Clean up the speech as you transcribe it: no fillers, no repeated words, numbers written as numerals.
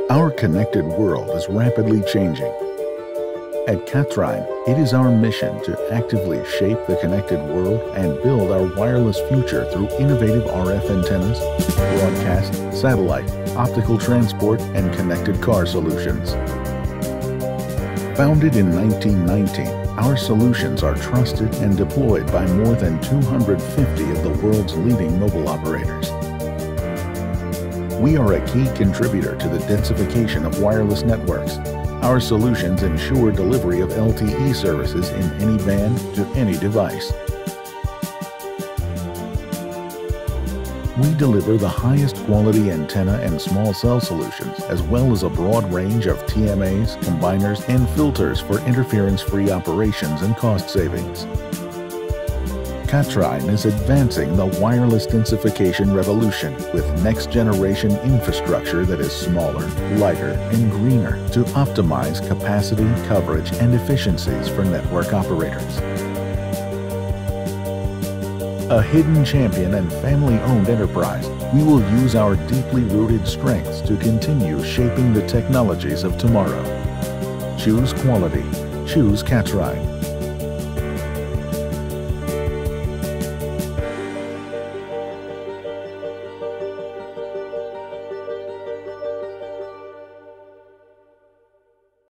Our connected world is rapidly changing. At Kathrein, it is our mission to actively shape the connected world and build our wireless future through innovative RF antennas, broadcast, satellite, optical transport, and connected car solutions. Founded in 1919, our solutions are trusted and deployed by more than 250 of the world's leading mobile operators. We are a key contributor to the densification of wireless networks. Our solutions ensure delivery of LTE services in any band to any device. We deliver the highest quality antenna and small cell solutions, as well as a broad range of TMAs, combiners, and filters for interference-free operations and cost savings. Kathrein is advancing the wireless densification revolution with next-generation infrastructure that is smaller, lighter, and greener to optimize capacity, coverage, and efficiencies for network operators. A hidden champion and family-owned enterprise, we will use our deeply rooted strengths to continue shaping the technologies of tomorrow. Choose quality. Choose Kathrein.